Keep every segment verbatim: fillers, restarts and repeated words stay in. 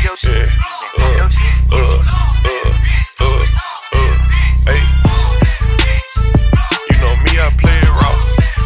your shit. Uh, uh, uh, uh, uh, hey. You know me, I play it raw.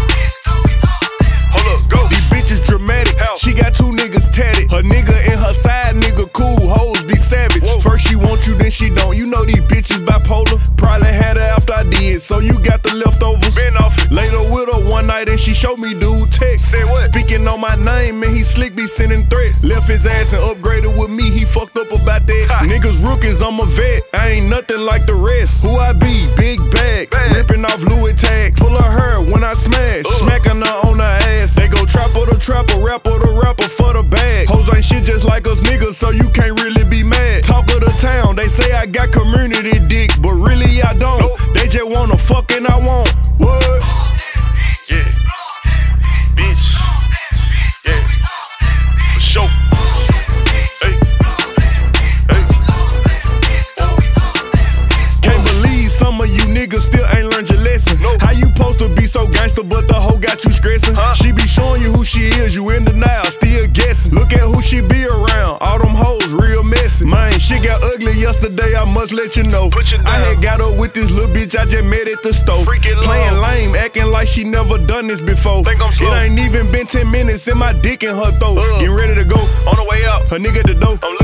Hold up, go. These bitches dramatic. How? She got two niggas tatted. Her nigga and her side nigga cool. Hoes be savage. Whoa. First she want you, then she don't. You know these bitches bipolar. Probably had her after I did, so you got the leftovers. Been off it. Later with her one night and she showed me dude text. Say what? Speaking on my name, man, he slick be sending threats. Left his ass and upgraded with me, he fucked up about that. Ha. Niggas rookies, I'm a vet. I ain't nothing like the rest. Who I be? Big bag. Bag. Ripping off Louis tags. Full of her when I smash. Uh. Smacking her on her ass. They go trapper to trapper, rapper to rapper for the bag. Hoes ain't shit just like us niggas, so you can't really be mad. Talk of the town, they say I got community dick, but really I don't. Nope. They just wanna fuck and I won't. What? Yeah. Bitch. Yeah. For sure. Hey. Hey. Can't believe some of you niggas still ain't learned your lesson. Nope. How you supposed to be so gangster, but the hoe got you stressing? Huh? She be showing you who she is, you in denial, still guessing. Look at who she be around, all them hoes real messy. Man, shit got ugly yesterday, I must let you know. Put you down. I had got up with this little bitch I just met at the store. Freaking Playing love. lame, acting like she never done this before. Think I'm slow. It ain't even been ten minutes in my dick in her throat. Uh. Getting ready to go, On the way out. her nigga at the door. I'm